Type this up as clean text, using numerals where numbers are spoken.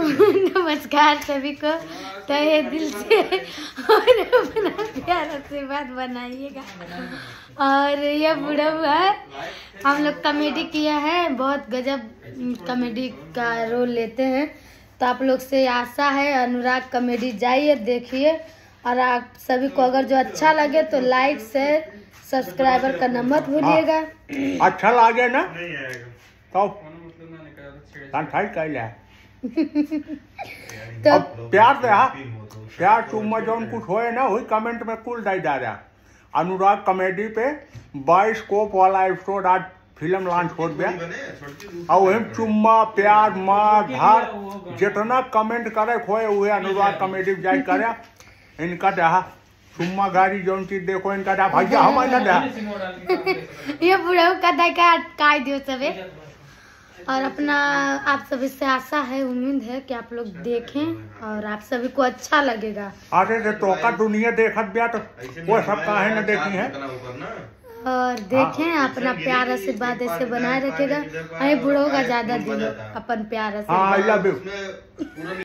नमस्कार सभी को, तहे दिल से और अपना प्यार आशीर्वाद बनाइएगा। और ये बुढ़ा हुआ है, हम लोग कॉमेडी किया है, बहुत गजब कॉमेडी का रोल लेते हैं। तो आप लोग से आशा है अनुराग कॉमेडी जाइए देखिए, और आप सभी को अगर जो अच्छा लगे तो लाइक शेयर सब्सक्राइबर करना मत भूलिएगा। अच्छा लगे ना तो प्यार से प्यार चुम्मा जो कुछ होए ना वही कमेंट में कुल दे जा रहा। अनुराग कॉमेडी पे 22 कोप वाला एपिसोड आज फिल्म लॉन्च हो गया, और वही चुम्मा प्यार माँ धार जितना कमेंट करे खोए हुए अनुराग कॉमेडी जाए करे। इनका दहा चुम्मा गाड़ी जो चीज देखो इनका दहा भैया हमारा दहा ये बुढ़ा का दायका काय दियो सबे। और अपना आप सभी से आशा है, उम्मीद है कि आप लोग देखें और आप सभी को अच्छा लगेगा। अरे तो का दुनिया देखत बिया तो वो सब काहे न देखी है। और देखें अपना प्यार आशीर्वाद ऐसे बनाए रखेगा। अरे बुढ़ो का ज्यादा दिलो अपन प्यार आशीर्वाद।